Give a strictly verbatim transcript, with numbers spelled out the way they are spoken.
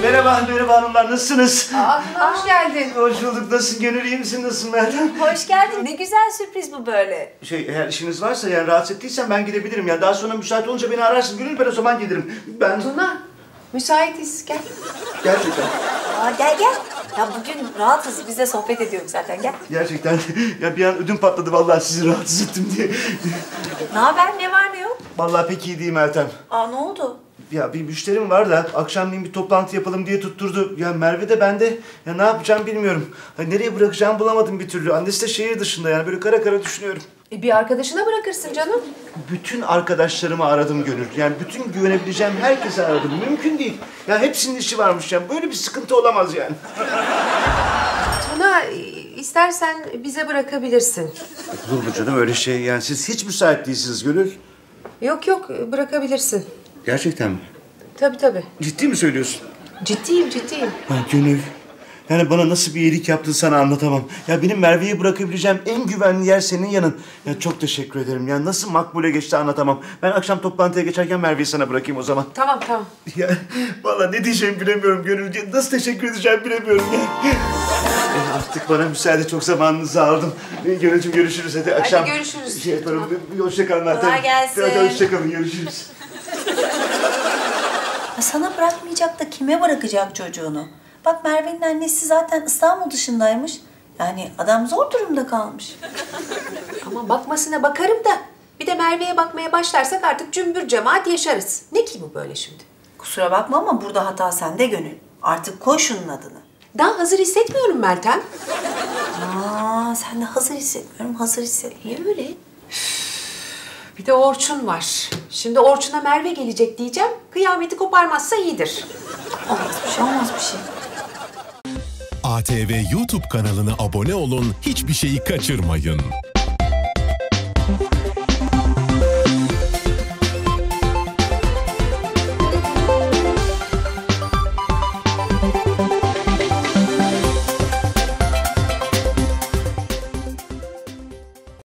Merhaba, merhaba hanımlar, nasılsınız? Aa, hoş geldin. Hoş bulduk, nasılsın Gönül, iyi misin, nasılsın Meltem? Hoş geldin. Ne güzel sürpriz bu böyle. Şey, eğer işiniz varsa, yani rahatsız ettiysen ben gidebilirim. Yani daha sonra müsait olunca beni ararsın Gönül, ben o zaman gelirim. Ben... Tuna, müsaitiz. Gel. Gerçekten. Aa, gel gel. Ya bugün rahatız. Biz de sohbet ediyoruz zaten. Gel. Gerçekten. Ya bir an ödüm patladı vallahi sizi rahatsız ettim diye. Ne haber? Ne var ne yok? Vallahi pek iyi değil Meltem. Aa, ne oldu? Ya bir müşterim var da akşamleyin bir toplantı yapalım diye tutturdu. Ya Merve de ben de ya ne yapacağım bilmiyorum. Ha, nereye bırakacağımı bulamadım bir türlü. Annesi de şehir dışında, yani böyle kara kara düşünüyorum. E, bir arkadaşına bırakırsın canım. Bütün arkadaşlarımı aradım Gönül. Yani bütün güvenebileceğim herkese aradım. Mümkün değil. Ya hepsinin işi varmış ya. Böyle bir sıkıntı olamaz yani. Tuna, istersen bize bırakabilirsin. Olur mu canım öyle şey? Yani siz hiç müsait değilsiniz Gönül. Yok yok, bırakabilirsin. Gerçekten mi? Tabii tabii. Ciddi mi söylüyorsun? Ciddiyim, ciddiyim. Ha Gönül. Yani bana nasıl bir iyilik yaptın sana anlatamam. Ya benim Merve'yi bırakabileceğim en güvenli yer senin yanın. Ya çok teşekkür ederim. Ya nasıl makbule geçti anlatamam. Ben akşam toplantıya geçerken Merve'yi sana bırakayım o zaman. Tamam, tamam. Ya vallahi ne diyeceğimi bilemiyorum Gönül. Nasıl teşekkür edeceğimi bilemiyorum ya. E, artık bana müsaade, çok zamanınızı aldım. E, Gönülcüğüm görüşürüz hadi akşam. Hadi görüşürüz. Şey yaparım. Hoşça kalın Meltem. Kolay gelsin. Hadi hoşça kalın, görüşürüz. Ya sana bırakmayacak da kime bırakacak çocuğunu? Bak Merve'nin annesi zaten İstanbul dışındaymış. Yani adam zor durumda kalmış. Ama bakmasına bakarım da bir de Merve'ye bakmaya başlarsak artık cümbür cemaat yaşarız. Ne ki bu böyle şimdi? Kusura bakma ama burada hata sende Gönül. Artık koy şunun adını. Daha hazır hissetmiyorum Meltem. Aa, sen de hazır hissetmiyorum, hazır hissetmiyorum. Niye öyle? Bir de Orçun var. Şimdi Orçun'a Merve gelecek diyeceğim. Kıyameti koparmazsa iyidir. Olmaz bir şey, olmaz bir şey. A T V YouTube kanalına abone olun, hiçbir şeyi kaçırmayın.